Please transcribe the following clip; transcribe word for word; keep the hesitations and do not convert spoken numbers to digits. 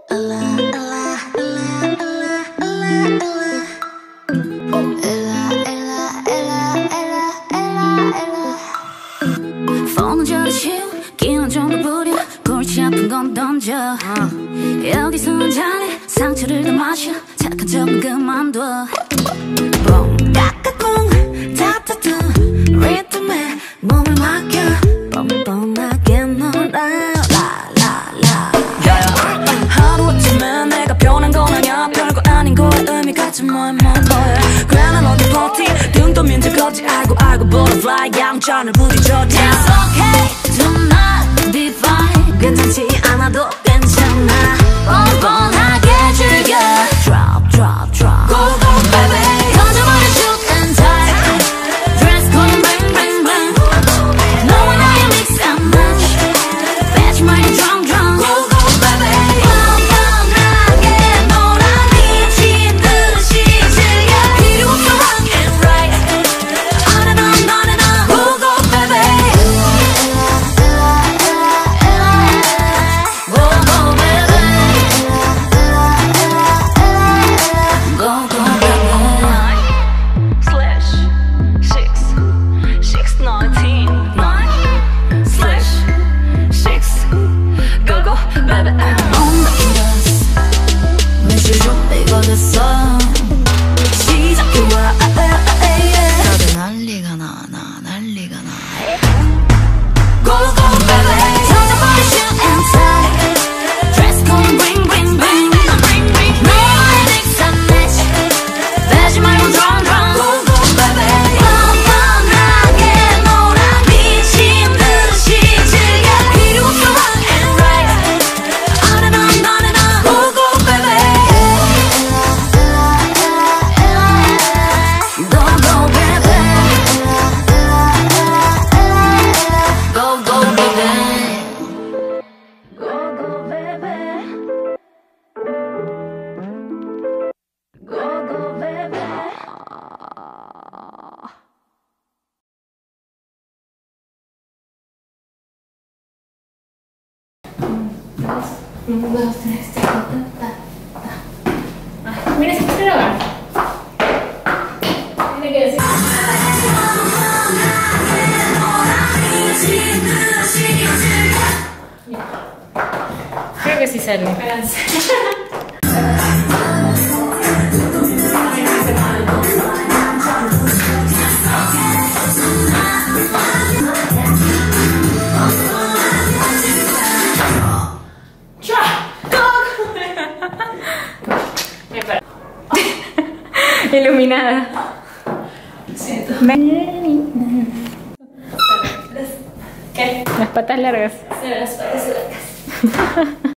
폰은 저리 치워 끼는 좀 더 부려 골치 아픈 건 던져 uh. 여기서는 잘해 상처를 더 마셔 착한 척은 그만둬 뽕 까까꿍 타타투 리듬에 몸을 맡겨 뻔뻔하게 놀아 라라라 하루아침에 내가 변한 건 아냐 별거 아닌 거에 의미 같은 뭐야 뭐 뭐야 괜한 어디 버티 등 떠민 적 없지 알고 알고 butterfly 양천을 부딪혀 It's okay tonight be fine 괜찮지 않아도 괜찮아 뻔뻔하게 즐겨 Drop drop drop Go go baby 던져버려 shoot and tie Dress code bling bling bling 너와 나의 mix and match Fetch my drum drum Go go baby 뻔뻔하게 놀아 미친 듯이 즐겨 필요 없어 wrong and right On and on on and on Go go baby Go go baby Go go baby Slash six six nineteen nine slash six Go go baby On the bus 며칠 준비가 됐어 시작해와 다들 난리가 나나 난리가 나 Go go baby 던져버려 shoot and tie Dress code bring bring bring 너와의 mix and match 빼지 말고 drum drum Go go baby 뻔뻔하게 놀아 미친 듯이 즐겨 필요 없어 wrong and right On and on on and on Go go baby Go go baby Go go baby Go go baby Go go baby Un, dos, tres, ta, ta, ta. Ah, mira, se puede grabar. Tiene que decir. Creo que sí sale. Espérense. Iluminada. Siento. ¿Qué? Las patas largas. Sí, las patas largas.